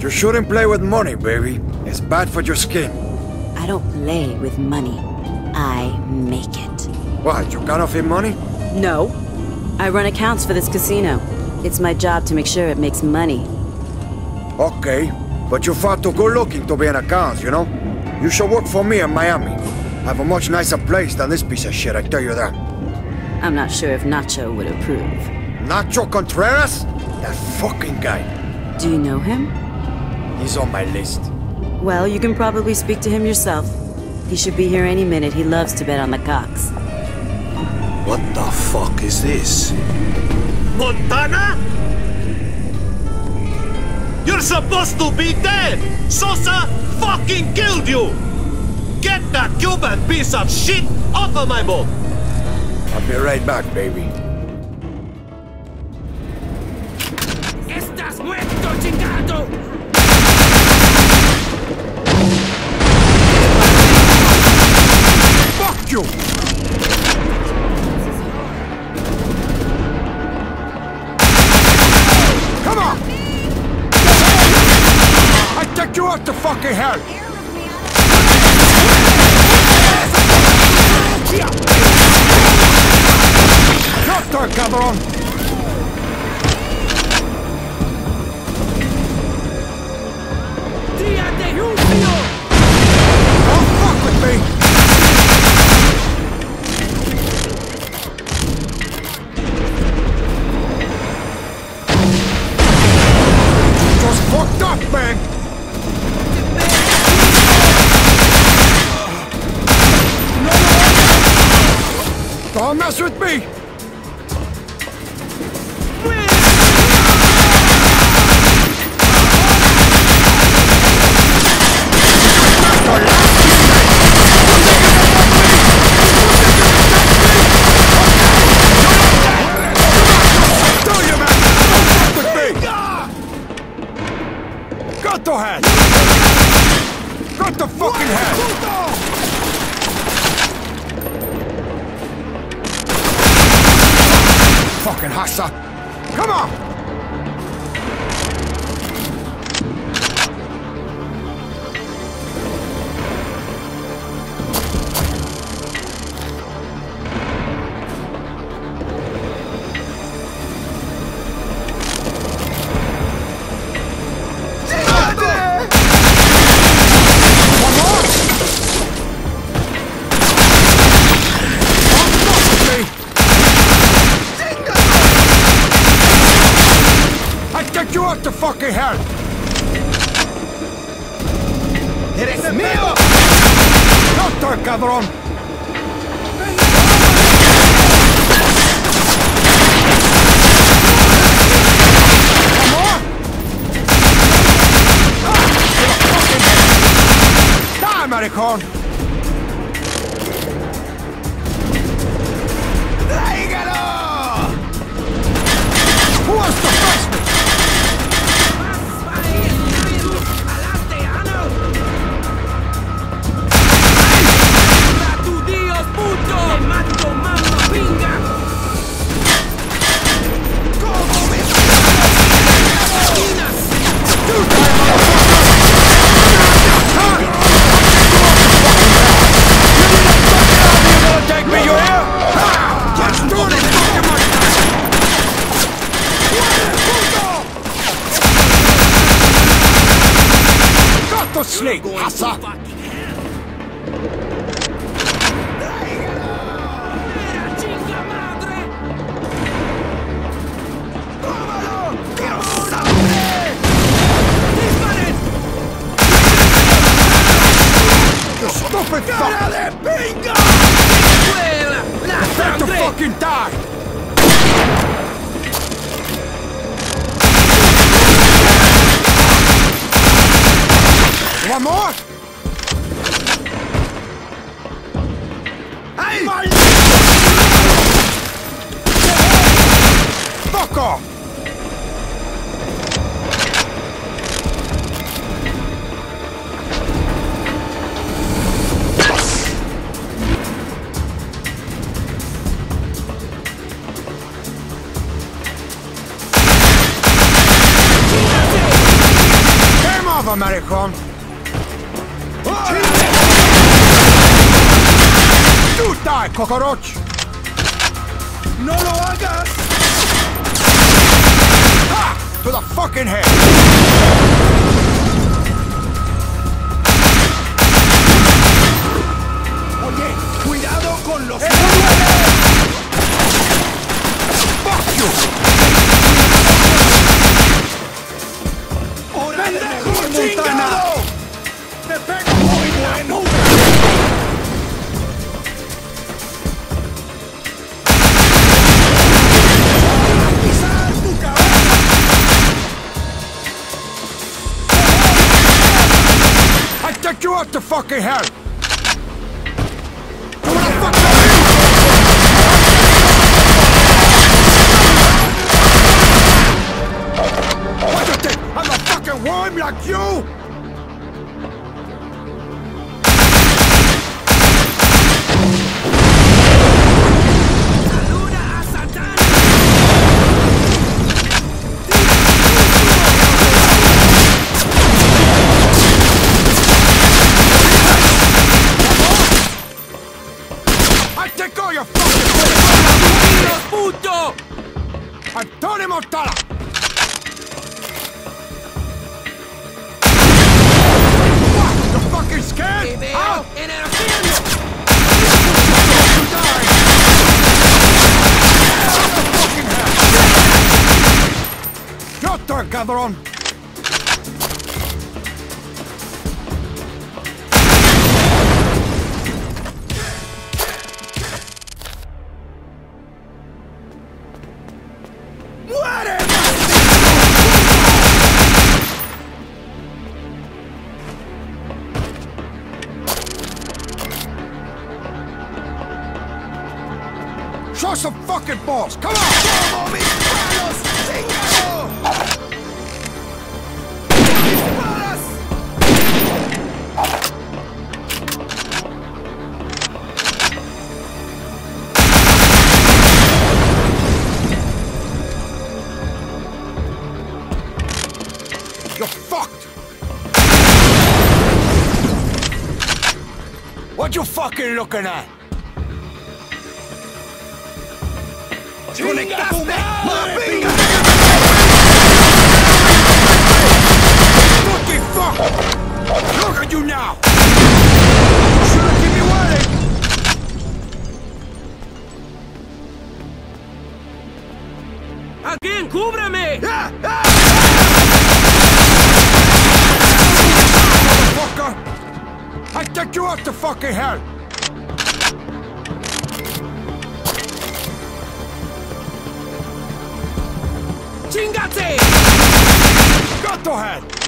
You shouldn't play with money, baby. It's bad for your skin. I don't play with money. I make it. What, you counterfeit money? No. I run accounts for this casino. It's my job to make sure it makes money. Okay, but you're far too good looking to be in accounts, you know? You should work for me in Miami. I have a much nicer place than this piece of shit, I tell you that. I'm not sure if Nacho would approve. Nacho Contreras? That fucking guy. Do you know him? He's on my list. Well, you can probably speak to him yourself. He should be here any minute. He loves to bet on the cocks. What the fuck is this? Montana? You're supposed to be dead! Sosa fucking killed you! Get that Cuban piece of shit off of my boat! I'll be right back, baby. ¡Estás muerto, chingado! Fuck you! Come on! I take you out to fucking hell! Doctor, cabrón! ¡Tía de Julio! Don't fuck with me! You just fucked up, man! Don't mess with me! Got the head! Got the fucking head! Fucking hassa! Come on! You out to fucking hell! ¡Eres mío! Doctor, cabrón! Come on! Die, maricón! ¡Tráigalo! Who wants to face me? Sleep, hassa! You stupid fucker! Prepare to fucking die! One more? Hey! Fuck off! American! ¡You die, cockroach! ¡No lo hagas! Ha! To the fucking head! Oye, cuidado con los... Fuck you! ¡Pendejo chingado! ¡Te pego muy bueno! ¡Pisar tu cabeza! I take you out to fucking hell! What you think? I'm a fucking worm like you? ¡Saluda a Satán! I take all your fucking ¡Puto! I'm Tony Montana! What? You fucking scared? ¡Te veo Huh? en el infierno! You die! Fucking hell! Your turn, cabrón! ¡Muere! Show some fucking balls! Come on! ¡Como mis manos! ¡Chingado! ¡Disparas! You're fucked! What you fucking looking at? ¡Conectaste! ¡Madre mía! Fucking fuck! Look at you now! Should've kept me waiting! ¡Alguien, cúbreme! Motherfucker! I take you out to fucking hell! ¡Chingate! Go to hell!